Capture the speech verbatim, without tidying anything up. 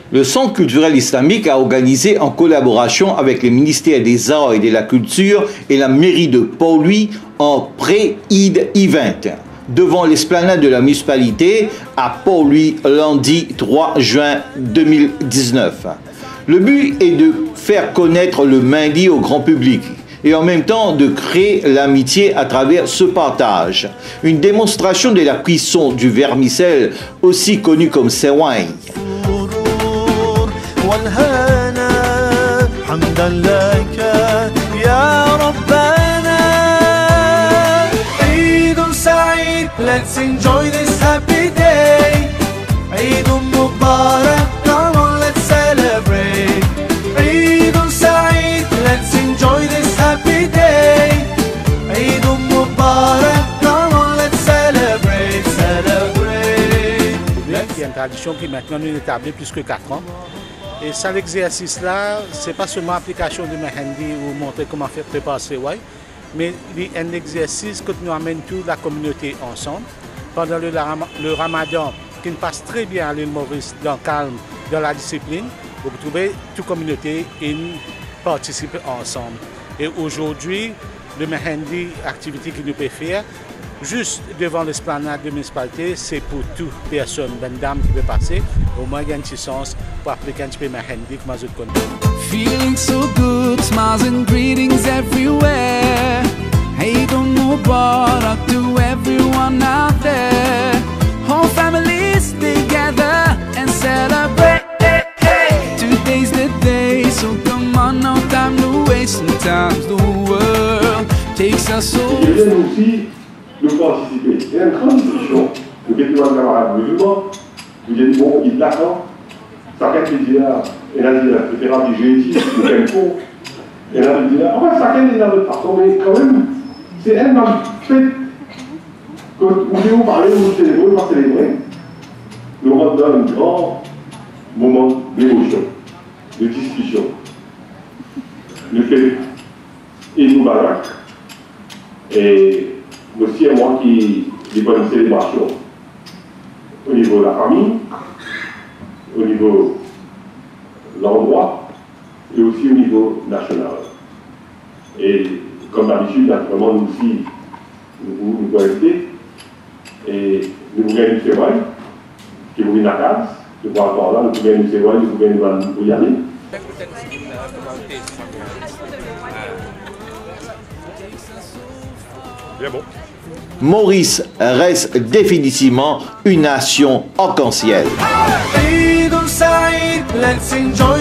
Le Centre culturel islamique a organisé en collaboration avec le ministère des Arts et de la Culture et la mairie de Port-Louis un pré-Eid Event devant l'esplanade de la municipalité à Port-Louis lundi trois juin deux mille dix-neuf. Le but est de faire connaître le Mahdi au grand public et en même temps de créer l'amitié à travers ce partage. Une démonstration de la cuisson du vermicelle, aussi connu comme sewai. Let's enjoy this happy day. Eid Mubarak, come on, let's celebrate. Eid Saeed, let's enjoy this happy day. Eid Mubarak, come on, let's celebrate, celebrate. Il y a une tradition qui maintenant nous établie plus que quatre ans. Et ça, l'exercice là, c'est pas seulement l'application du Mehendi ou montrer comment faire préparer ce ouais, mais il y a un exercice que nous amène toute la communauté ensemble. Pendant le, le Ramadan, qui passe très bien à l'île Maurice, dans le calme, dans la discipline, vous trouvez toute communauté et participer ensemble. Et aujourd'hui, le Mehendi, activité que nous pouvons faire, juste devant l'esplanade de municipalité, c'est pour toute personne, une dame qui peut passer, au moins il y a un petit sens pour appliquer un petit peu Mehendi comme je connais. Feeling so good, smiles and greetings everywhere. Eid Mubarak to everyone out there. Whole families together and celebrate. Today's the day, so come on, no time to waste. Sometimes the world takes us so. Je viens aussi de participer. Il y a une grande discussion. Vous êtes un camarade musulman, vous dites bon, il est d'accord. Ça fait plaisir. Et là, il a fait ramener jeudi, le tempo. Et là, il dit là, enfin, ça fait dans notre façon, mais quand même, c'est un homme fait que vous pouvez parler, vous célébrez, vous célébrer. Nous rentrons dans un grand moment d'émotion, de discussion. Le fait Eid Mubarak et aussi à moi qui des bonnes célébrations au niveau de la famille, au niveau de l'endroit et aussi au niveau national. Et comme d'habitude, naturellement, nous aussi, nous nous connecter et nous vous gagnons du Sévoil, qui vous vient à casa, de voir par là, nous vous gagnons du Sévoil, nous vous gagnons pour y aller. Bien bon. Maurice reste définitivement une nation arc-en-ciel. Eid Saeed, let's enjoy